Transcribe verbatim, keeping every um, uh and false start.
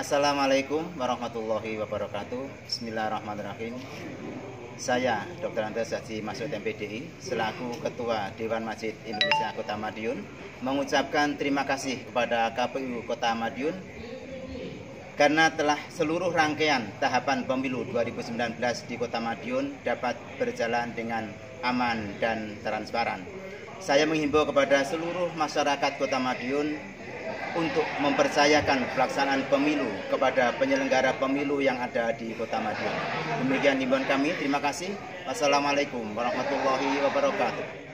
Assalamualaikum warahmatullahi wabarakatuh. Bismillahirrahmanirrahim. Saya dokter Andes Haji Masud M P D I selaku Ketua Dewan Masjid Indonesia Kota Madiun mengucapkan terima kasih kepada K P U Kota Madiun karena telah seluruh rangkaian tahapan pemilu dua ribu sembilan belas di Kota Madiun dapat berjalan dengan aman dan transparan. Saya menghimbau kepada seluruh masyarakat Kota Madiun untuk mempercayakan pelaksanaan pemilu kepada penyelenggara pemilu yang ada di Kota Madiun. Demikian himbauan kami. Terima kasih. Wassalamualaikum warahmatullahi wabarakatuh.